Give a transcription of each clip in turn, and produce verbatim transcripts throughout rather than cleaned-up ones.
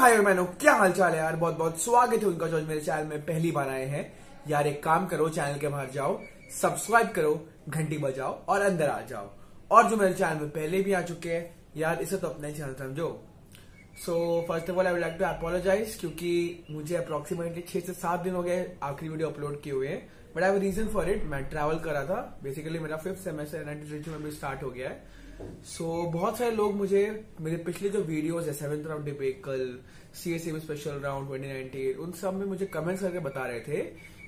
भाई बहनों, क्या हालचाल है यार। बहुत बहुत स्वागत है उनका जो मेरे चैनल में पहली बार आए हैं। यार एक काम करो, चैनल के बाहर जाओ, सब्सक्राइब करो, घंटी बजाओ और अंदर आ जाओ। और जो मेरे चैनल में पहले भी आ चुके हैं यार, इसे तो अपना ही चैनल समझो। So first of all I would like to apologize, क्योंकि मुझे अप्रोक्सीमेटली छह से सात दिन हो गए आखिरी वीडियो अपलोड किए हुए हैं। But I have reason for it. मैं ट्रैवल कर रहा था। बेसिकली मेरा फिफ्थ सेमेस्टर एनआईटी में भी स्टार्ट हो गया है। सो so, बहुत सारे लोग मुझे मेरे पिछले जो वीडियोस है सेवेंथ राउंड डिबेट, कल CSAB special round twenty nineteen, उन सब में मुझे कमेंट्स करके बता रहे थे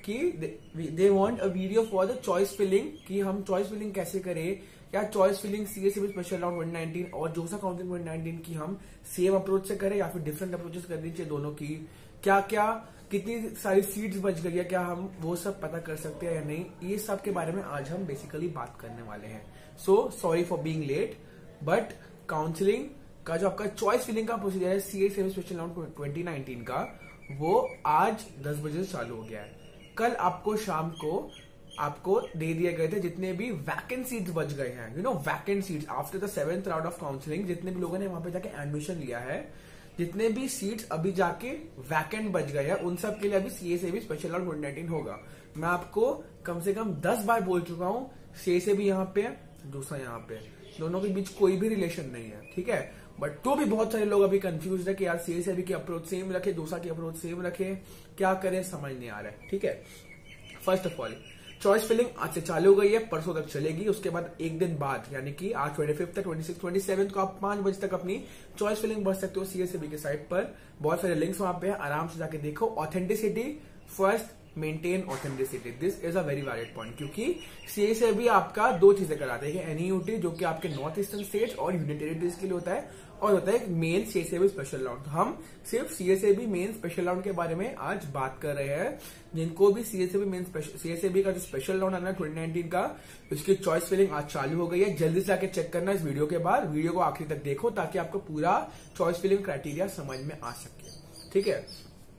कि they want a video for the choice filling, कि हम चॉइस फिलिंग कैसे करें, या choice filling CSAB special round twenty nineteen और जोसा काउंसलिंग ट्वेंटी नाइनटीन की हम सेम अप्रोच से करें या फिर डिफरेंट अप्रोचेस करनी चाहिए दोनों की, क्या क्या कितनी सारी सीट्स बच गई है, क्या हम वो सब पता कर सकते हैं या नहीं। ये सब के बारे में आज हम बेसिकली बात करने वाले हैं। So sorry for being late, but counselling का जो आपका चॉइस फिलिंग का प्रोसीजर है CSAB special round twenty nineteen का, वो आज दस बजे से चालू हो गया है। कल आपको शाम को आपको दे दिए गए थे जितने भी वैकेंट सीट्स बच गए हैं, you know vacant seats after the seventh round of counselling. जितने भी लोगों ने वहां पे जाके एडमिशन लिया है, जितने भी सीट्स अभी जाके वैकेंट बच गए हैं, उन सब के लिए अभी CSAB special round twenty nineteen होगा। मैं आपको कम से कम दस बार बोल चुका हूं, सीएसएबी यहाँ पे, दूसरा यहाँ पे, दोनों के बीच कोई भी रिलेशन नहीं है, ठीक है। बट तो भी बहुत सारे लोग अभी कंफ्यूज है कि यार सीएसएबी की अप्रोच सेम रखे, दूसरा की अप्रोच सेम रखे, क्या करें समझ नहीं आ रहा है, ठीक है। First of all, choice filling आज से चालू हो गई है, परसों तक चलेगी। उसके बाद एक दिन बाद यानी कि आज ट्वेंटी फिफ्थ तक, ट्वेंटी सिक्स, ट्वेंटी सेवन को आप पांच बजे तक अपनी चॉइस फिलिंग भर सकते हो सीएसएबी के साइट पर। बहुत सारे लिंक्स वहां पे है, आराम से जाके देखो। Authenticity first, maintain authenticity, this is a very valid point, क्योंकि सीएसएबी आपका दो चीजें कराते हैं, एनईयूटी जो कि आपके नॉर्थ ईस्टर्न स्टेट्स और यूनियन टेरिटरीज के लिए होता है, और होता है मेन सीएसएबी स्पेशल राउंड। हम सिर्फ सीएसएबी मेन स्पेशल राउंड के बारे में आज बात कर रहे हैं। जिनको भी सीएसएबी मेन सीएसएबी का जो स्पेशल राउंड है ट्वेंटी नाइनटीन का, उसकी चॉइस फिलिंग आज चालू हो गई है। जल्दी से आके चेक करना इस वीडियो के बाद, वीडियो को आखिरी तक देखो ताकि आपको पूरा चॉइस फिलिंग क्राइटेरिया समझ में आ सके, ठीक है।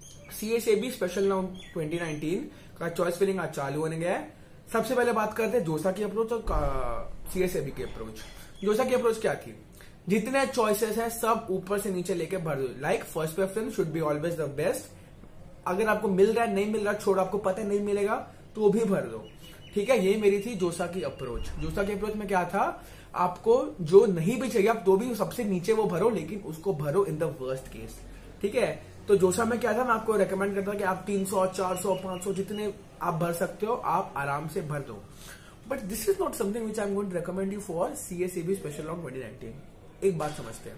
CSAB special round twenty nineteen का चॉइस फिलिंग आज चालू होने गया है। सबसे पहले बात करते हैं जोसा की अप्रोच और सीएसएबी की अप्रोच। जोसा की अप्रोच क्या थी? जितने चॉइसेस है सब ऊपर से नीचे लेके भर दो। Like first preference should be always the best. अगर आपको मिल रहा है, नहीं मिल रहा छोड़, आपको पता है नहीं मिलेगा तो भी भर दो, ठीक है। ये मेरी थी जोसा की अप्रोच। जोसा की अप्रोच में क्या था, आपको जो नहीं भी चाहिए आप तो भी सबसे नीचे वो भरो, लेकिन उसको भरो इन द वर्स्ट केस, ठीक है। तो जोसा में क्या था, मैं आपको रेकमेंड करता कि आप तीन सौ, चार सौ, पांच सौ जितने आप भर सकते हो आप आराम से भर दो। But this is not something which I am going to recommend you for CSAB special round twenty nineteen. एक बात समझते हैं,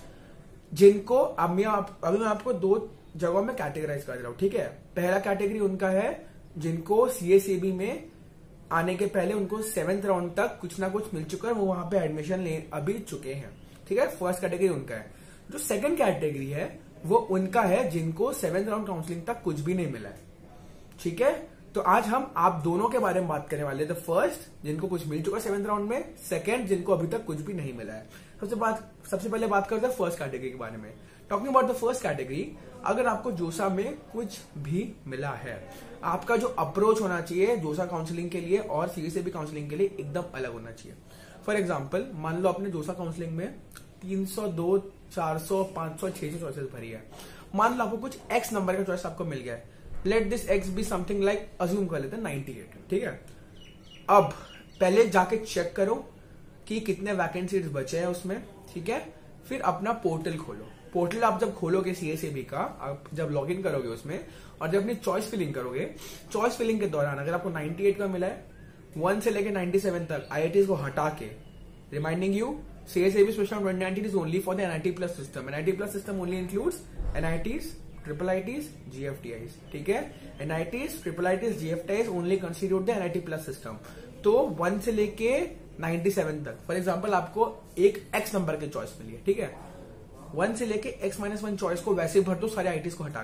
जिनको अब मैं आप, अभी मैं आपको दो जगहों में कैटेगराइज कर रहा हूं, ठीक है। पहला कैटेगरी उनका है जिनको सीएसएबी में आने के पहले उनको सेवेंथ राउंड तक कुछ ना कुछ मिल चुका है, वो वहां पे एडमिशन ले अभी चुके हैं, ठीक है। फर्स्ट कैटेगरी उनका है। जो सेकंड कैटेगरी है वो उनका है जिनको सेवेंथ राउंड काउंसलिंग तक कुछ भी नहीं मिला है, ठीक है। तो आज हम आप दोनों के बारे में बात करने वाले हैं। द फर्स्ट, जिनको कुछ मिल चुका है सेवेंथ राउंड में, सेकंड, जिनको अभी तक कुछ भी नहीं मिला है। सबसे बात सबसे पहले बात करते हैं फर्स्ट कैटेगरी के बारे में। Talking about the first category, अगर आपको जोसा में कुछ भी मिला है, आपका जो अप्रोच होना चाहिए जोसा काउंसलिंग के लिए और सीएसएबी काउंसलिंग के लिए एकदम अलग होना चाहिए। फॉर एग्जाम्पल, मान लो आपने जोसा काउंसलिंग में तीन सौ, दो, चार सौ, पांच सौ, छह सौ चॉइसेस भरी है। मान लो आपको कुछ एक्स नंबर का चॉइस आपको मिल गया है। Let this X be something like, assume कर लेते हैं नाइनटी एट, ठीक है। अब पहले जाके चेक करो कि कितने वैकेंट सीट्स बचे हैं उसमें, ठीक है। फिर अपना पोर्टल खोलो। पोर्टल आप जब खोलोगे सीएसएबी का, आप जब लॉग इन करोगे उसमें और जब अपनी चॉइस फिलिंग करोगे, चॉइस फिलिंग के दौरान अगर आपको नाइनटी एट का मिला है, वन से लेकर नाइनटी सेवन तक आईआईटीज को हटा के, reminding you CSAB special twenty nineteen is only for the NIT plus system. NIT plus system only includes NITs, triple ITs, GFTIs, ठीक है। NITs, triple ITs, GFTIs only constitute the NIT plus system. तो one से लेके ninety seven तक, for example आपको एक X number की choice मिली है, ठीक है। वन से लेके एक्स माइनस वन चॉइस को वैसे भर दो सारे आईटीज को हटा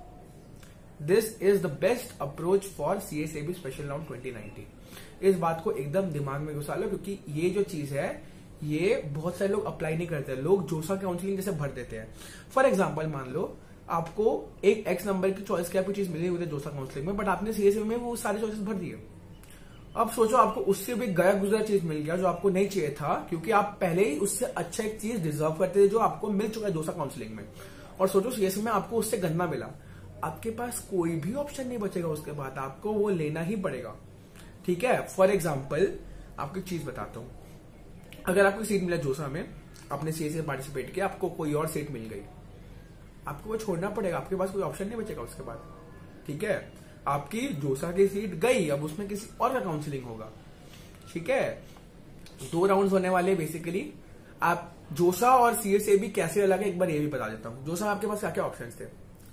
के। This is the best approach for CSAB special round twenty nineteen. इस बात को एकदम दिमाग में घुसा लो, क्योंकि ये जो चीज है ये बहुत सारे लोग अप्लाई नहीं करते। लोग जोसा काउंसलिंग जैसे भर देते हैं। फॉर एग्जाम्पल, मान लो आपको एक एक्स नंबर की चॉइस की आपको चीज मिली हुई है जोसा काउंसलिंग में, बट आपने सीएसएबी में वो सारे चॉइसेस भर दिए। अब सोचो आपको उससे भी गया गुजरा चीज मिल गया जो आपको नहीं चाहिए था, क्योंकि आप पहले ही उससे अच्छा एक चीज डिजर्व करते थे जो आपको मिल चुका है जोसा काउंसलिंग में। और सोचो सीएसएबी में आपको उससे गन्ना मिला, आपके पास कोई भी ऑप्शन नहीं बचेगा, उसके बाद आपको वो लेना ही पड़ेगा। ठीक है, फॉर एग्जाम्पल आपको एक चीज बताता हूं, अगर आपको सीट मिला जोसा में, आपने सीएसए पार्टिसिपेट किया, आपको कोई और सीट मिल गई, आपको वो छोड़ना पड़ेगा, आपके पास कोई ऑप्शन नहीं बचेगा उसके बाद। ठीक है, आपकी जोसा की सीट गई, अब उसमें किसी और का काउंसलिंग होगा। ठीक है, दो राउंड्स होने वाले बेसिकली। आप जोसा और सीएसएबी कैसे अलग है एक बार ये भी बता देता हूं। जोसा में आपके पास क्या क्या ऑप्शन थे,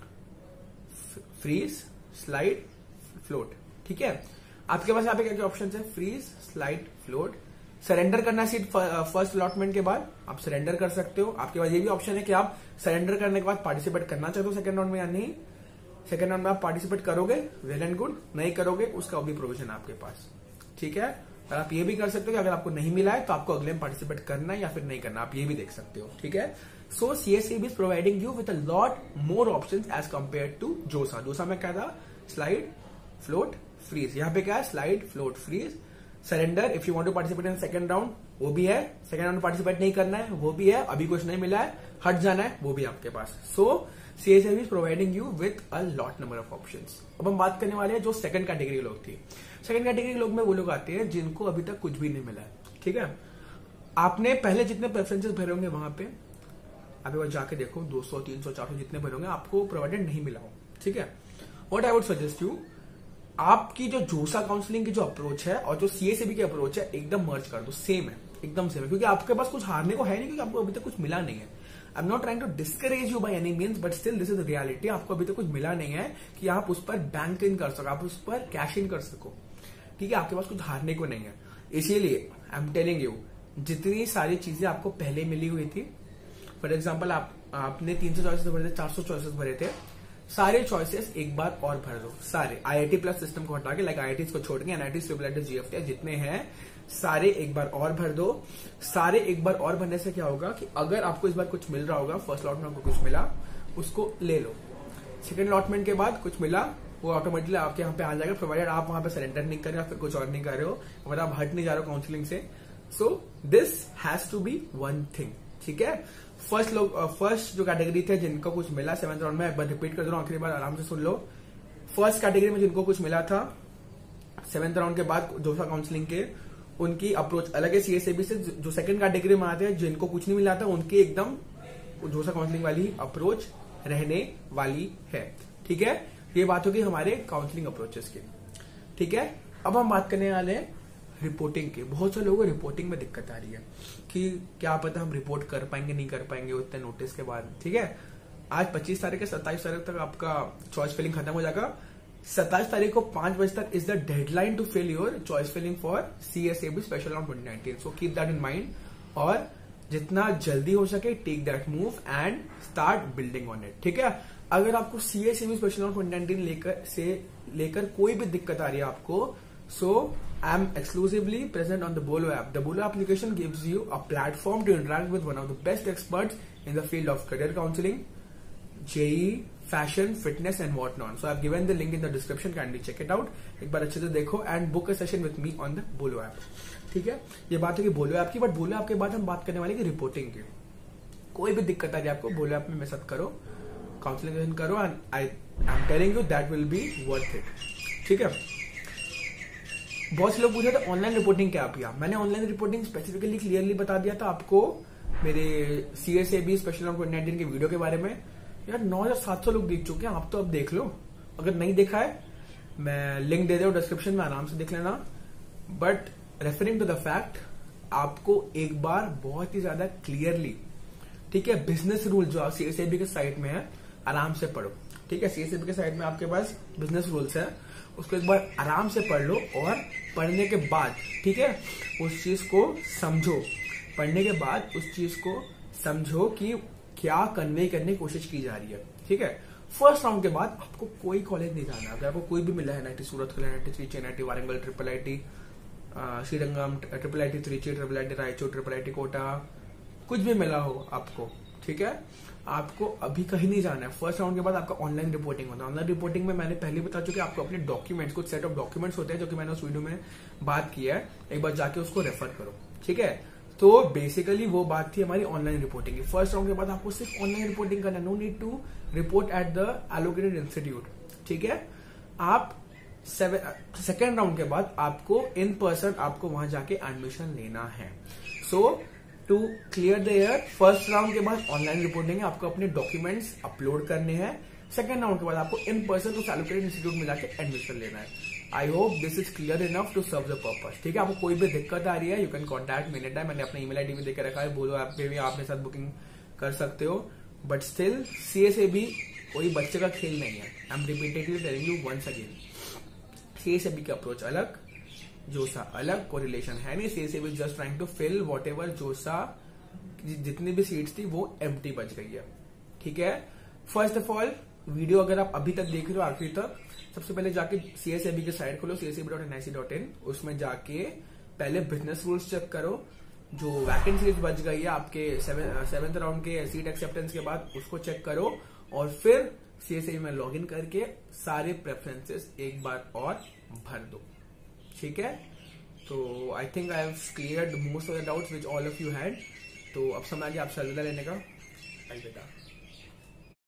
फ्रीज, स्लाइड, फ्लोट। ठीक है, आपके पास यहाँ पे क्या क्या ऑप्शन है, फ्रीज, स्लाइड, फ्लोट। सरेंडर करना सीट फर्स्ट अलॉटमेंट के बाद आप सरेंडर कर सकते हो। आपके पास ये भी ऑप्शन है कि आप सरेंडर करने के बाद पार्टिसिपेट करना चाहते हो सेकंड राउंड में या नहीं। सेकंड राउंड में आप पार्टिसिपेट करोगे, वेल एंड गुड, नहीं करोगे उसका भी प्रोविजन आपके पास। ठीक है, और आप ये भी कर सकते हो कि अगर आपको नहीं मिला है तो आपको अगले में पार्टिसिपेट करना है या फिर नहीं करना, आप ये भी देख सकते हो। ठीक है, so CSAB is providing you with a lot more options as compare to JoSAA. JoSAA में क्या था, स्लाइड, फ्लोट, फ्रीज। यहाँ पे क्या है, slide, float, freeze. Surrender if you want to participate in second round, वो भी है। सेकंड राउंड में पार्टिसिपेट नहीं करना है, वो भी है। अभी कुछ नहीं मिला है, हट जाना है, वो भी आपके पास। So CSAB is providing you with a lot number of options. अब हम बात करने वाले हैं जो सेकंड कैटेगरी के लोग थी। सेकंड कैटेगरी के लोग में वो लोग आते हैं जिनको अभी तक कुछ भी नहीं मिला है। ठीक है, आपने पहले जितने प्रेफरेंसेस भरे होंगे वहां पे आप एक बार जाके देखो, दो सौ, तीन सौ, चार सौ जितने भरे होंगे आपको प्रोवाइडेड नहीं मिला हो। ठीक है, what I would suggest you, आपकी जो जोसा काउंसलिंग की जो अप्रोच है और जो सीएसएबी की अप्रोच है एकदम मर्ज कर दो, सेम है, एकदम सेम है, क्योंकि आपके पास कुछ हारने को है नहीं, क्योंकि आपको अभी तक कुछ मिला नहीं है। I am not trying to discourage you by any means, but still this is the reality. आपको अभी तक कुछ मिला नहीं है कि आप उस पर बैंक इन कर सको, आप उस पर कैश इन कर सको। ठीक है, आपके पास कुछ हारने को नहीं है, इसीलिए आई एम टेलिंग यू, जितनी सारी चीजें आपको पहले मिली हुई थी, फॉर एग्जाम्पल आप आपने तीन सौ चॉइसेस भरे थे, चार सौ चॉइसेस भरे थे, सारे चॉइसेस एक बार और भर दो, सारे आईआईटी प्लस सिस्टम को हटा के, लाइक आईआईटी को छोड़ के एनआईटी, ट्रिपल जीएफटी जितने हैं सारे एक बार और भर दो। सारे एक बार और भरने से क्या होगा कि अगर आपको इस बार कुछ मिल रहा होगा, फर्स्ट लॉट में आपको कुछ मिला, उसको ले लो। सेकंड लॉटमेंट के बाद कुछ मिला, वो ऑटोमेटिकली आपके यहाँ पे आ जाएगा, प्रोवाइडेड आप वहां पे सरेंडर नहीं कर रहे हो, फिर कुछ और नहीं कर रहे हो, अगर आप हट नहीं जा रहे हो काउंसलिंग से। So this has to be one thing. ठीक है, फर्स्ट लोग फर्स्ट जो कैटेगरी थे जिनको कुछ मिला सेवेंथ राउंड में, एक बार रिपीट कर दो, आखिरी बार आराम से सुन लो। फर्स्ट कैटेगरी में जिनको कुछ मिला था सेवेंथ राउंड के बाद जोसा काउंसलिंग के, उनकी अप्रोच अलग है सीएसएबी से। जो सेकंड कैटेगरी में आते हैं जिनको कुछ नहीं मिला था, उनकी एकदम जोसा काउंसलिंग वाली अप्रोच रहने वाली है। ठीक है, ये बात होगी हमारे काउंसलिंग अप्रोचेस की। ठीक है, अब हम बात करने वाले हैं रिपोर्टिंग की। बहुत से लोगों को रिपोर्टिंग में दिक्कत आ रही है कि क्या पता हम रिपोर्ट कर पाएंगे नहीं कर पाएंगे उतने नोटिस के बाद। ठीक है, आज पच्चीस तारीख से सत्ताईस तारीख तक आपका चॉइस फिलिंग खत्म हो जाएगा। सत्ताईस तारीख को पांच बजे तक is the deadline to fill your choice filling for CSAB special round twenty nineteen. So keep that in mind, और जितना जल्दी हो सके take that move and start building on it. ठीक है, अगर आपको CSAB special round twenty nineteen लेकर से लेकर कोई भी दिक्कत आ रही है आपको, सो I am exclusively present on the Bolo app. The Bolo application gives you a platform to interact with one of the best experts in the field of career counseling, J E E, fashion, fitness and whatnot. So I have given the link in the description. Kindly check it out. एक बार अच्छे से देखो and book a session with me on the Bolo app. ठीक है, ये बात है कि Bolo app की, बट Bolo app के बाद हम बात करने वाले की रिपोर्टिंग की। कोई भी दिक्कत आ रही है आपको, Bolo app में मेसेज करो, काउंसलिंग करो, and I I am telling you that will be worth it. ठीक है, बहुत से लोग पूछे थे ऑनलाइन रिपोर्टिंग क्या किया। मैंने ऑनलाइन रिपोर्टिंग स्पेसिफिकली क्लियरली बता दिया था आपको मेरे CSAB special round twenty nineteen के वीडियो के बारे में। यार नौ हजार सात सौ लोग देख चुके हैं, आप तो अब देख लो। अगर नहीं देखा है मैं लिंक दे दे डिस्क्रिप्शन में, आराम से देख लेना। But referring to the fact, आपको एक बार बहुत ही ज्यादा क्लियरली, ठीक है, बिजनेस रूल जो सीएसएबी के साइट में है आराम से पढ़ो। ठीक है, सीएसएबी के साइट में आपके पास बिजनेस रूल्स है, उसको एक बार आराम से पढ़ लो, और पढ़ने के बाद, ठीक है, उस चीज को समझो। पढ़ने के बाद उस चीज को समझो कि क्या कन्वे करने की कोशिश की जा रही है। ठीक है, फर्स्ट राउंड के बाद आपको कोई कॉलेज नहीं जाना। अगर आपको कोई भी मिला है, NIT Surat, NIT Trichy, NIT Warangal, triple IT Srirangam, triple IT Trichy, triple IT Raichur, triple IT Kota, कुछ भी मिला हो आपको, ठीक है, आपको अभी कहीं नहीं जाना है। फर्स्ट राउंड के बाद आपका ऑनलाइन रिपोर्टिंग होता है। ऑनलाइन रिपोर्टिंग में मैंने पहले बता चुका, आपको अपने डॉक्यूमेंट्स, कुछ सेट ऑफ डॉक्यूमेंट्स होते हैं जो कि मैंने उस वीडियो में बात किया है, एक बार जाके उसको रेफर करो। ठीक है, तो बेसिकली वो बात थी हमारी ऑनलाइन रिपोर्टिंग की। फर्स्ट राउंड के बाद आपको सिर्फ ऑनलाइन रिपोर्टिंग करना, no need to report at the allocated institute, ठीक है। आप सेकेंड राउंड के बाद आपको इन पर्सन आपको वहां जाके एडमिशन लेना है। So to clear the year, first round के बाद ऑनलाइन रिपोर्टिंग है, आपको अपने डॉक्यूमेंट्स अपलोड करने हैं। सेकेंड राउंड के बाद आपको इन पर्सन उस एलोकेटेड इंस्टीट्यूट में जाके एडमिशन लेना है। I hope this is clear enough to serve the purpose, ठीक है। आपको कोई भी दिक्कत आ रही है, you can contact me any time. मैंने अपना ईमेल आईडी भी देकर रखा है, बोलो आप पे भी आप मेरे साथ बुकिंग कर सकते हो। बट स्टिल सीएसएबी कोई बच्चे का खेल नहीं है। I am repeatedly telling you once again, CSAB की अप्रोच अलग, जोसा अलग, कोई रिलेशन है नहीं। CSAB just trying to fill whatever JoSAA जितनी भी सीट्स थी वो एम्प्टी बच गई है, ठीक है। फर्स्ट ऑफ ऑल वीडियो अगर आप अभी तक देख रहे हो आखिरी तक, सबसे पहले जाके सीएसएबी की साइट खोलो, C S A B dot N I C dot in. उसमें जाके पहले बिजनेस रूल्स चेक करो, जो वैकेंसीज बच गई है आपके सेवेंथ राउंड के सीट एक्सेप्टेंस के बाद, उसको चेक करो और फिर सीएसएबी में लॉग इन करके सारे प्रेफरेंसेस एक बार और भर दो, ठीक है। तो I think I have cleared most of the doubts which all of you had. तो अब समय आ गया आपसे अलविदा लेने का। अलविदा।